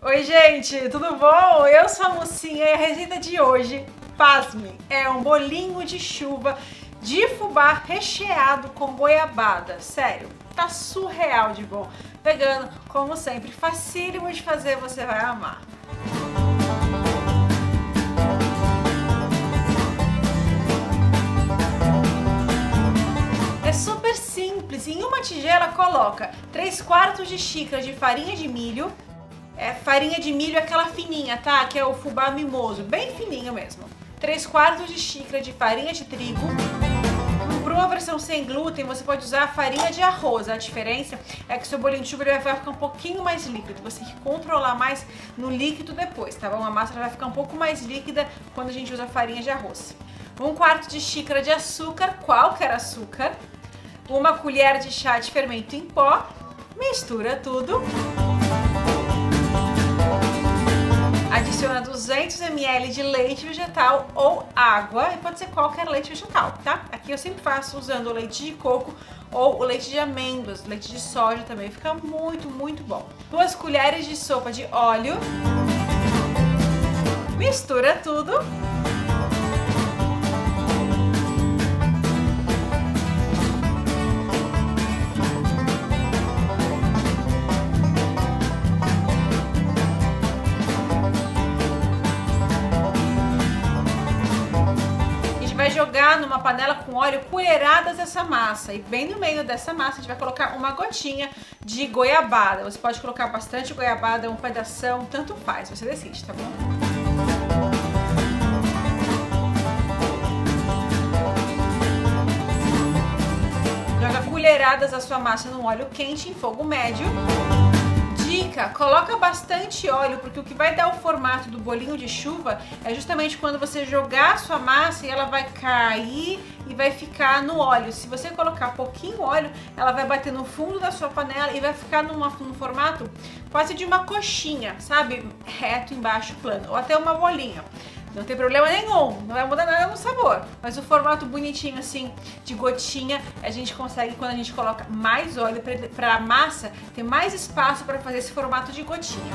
Oi gente, tudo bom? Eu sou a Mocinha e a receita de hoje, pasme, é um bolinho de chuva de fubá recheado com goiabada. Sério, tá surreal de bom. Vegano, como sempre, facílimo de fazer, você vai amar. É super simples, em uma tigela coloca 3/4 de xícara de farinha de milho. Farinha de milho aquela fininha, tá? Que é o fubá mimoso, bem fininho mesmo. 3/4 de xícara de farinha de trigo. Para uma versão sem glúten, você pode usar a farinha de arroz. A diferença é que seu bolinho de chuva vai ficar um pouquinho mais líquido. Você tem que controlar mais no líquido depois, tá bom? A massa vai ficar um pouco mais líquida quando a gente usa farinha de arroz. 1/4 de xícara de açúcar, qualquer açúcar. 1 colher de chá de fermento em pó. Mistura tudo. Adiciona 200 ml de leite vegetal ou água, e pode ser qualquer leite vegetal, tá? Aqui eu sempre faço usando o leite de coco ou o leite de amêndoas, leite de soja também, fica muito, muito bom. 2 colheres de sopa de óleo. Mistura tudo. Vai jogar numa panela com óleo colheradas dessa massa, e bem no meio dessa massa a gente vai colocar uma gotinha de goiabada. Você pode colocar bastante goiabada, um pedação, tanto faz, você decide, tá bom? Joga colheradas a sua massa no óleo quente em fogo médio. Dica, coloca bastante óleo, porque o que vai dar o formato do bolinho de chuva é justamente quando você jogar a sua massa e ela vai cair e vai ficar no óleo. Se você colocar pouquinho óleo, ela vai bater no fundo da sua panela e vai ficar num formato quase de uma coxinha, sabe? Reto embaixo, plano, ou até uma bolinha. Não tem problema nenhum, não vai mudar nada no sabor. Mas o formato bonitinho assim, de gotinha, a gente consegue quando a gente coloca mais óleo para a massa ter mais espaço para fazer esse formato de gotinha.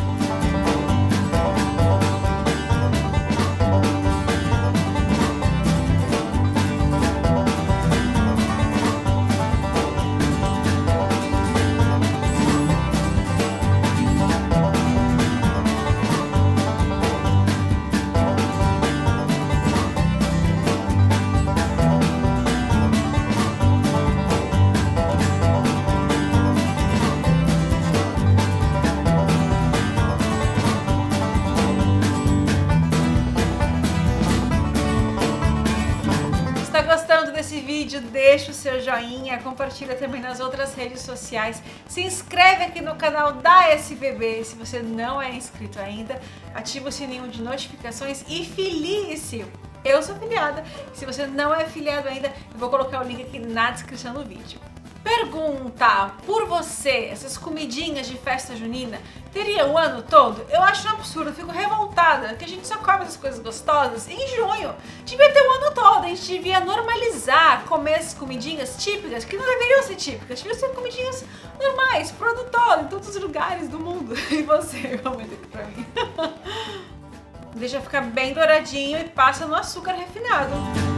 Gostando desse vídeo, deixa o seu joinha, compartilha também nas outras redes sociais, se inscreve aqui no canal da SBB se você não é inscrito ainda, ativa o sininho de notificações e filie-se! Eu sou filiada, se você não é filiado ainda, eu vou colocar o link aqui na descrição do vídeo. Pergunta, por você, essas comidinhas de festa junina teria o ano todo? Eu acho um absurdo, eu fico revoltada que a gente só come essas coisas gostosas em junho. Devia ter o ano todo, a gente devia normalizar comer essas comidinhas típicas, que não deveriam ser típicas, deveriam ser comidinhas normais, produtor, em todos os lugares do mundo. E você, comenta aqui pra mim. Deixa ficar bem douradinho e passa no açúcar refinado.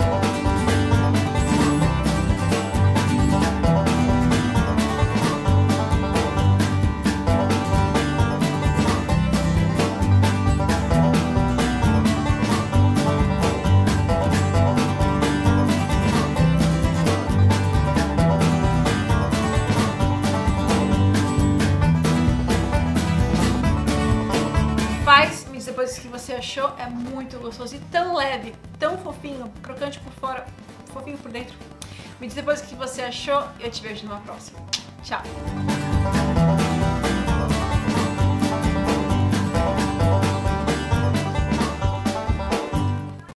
Depois que você achou, é muito gostoso e tão leve, tão fofinho, crocante por fora, fofinho por dentro. Me diz depois o que você achou e eu te vejo numa próxima. Tchau!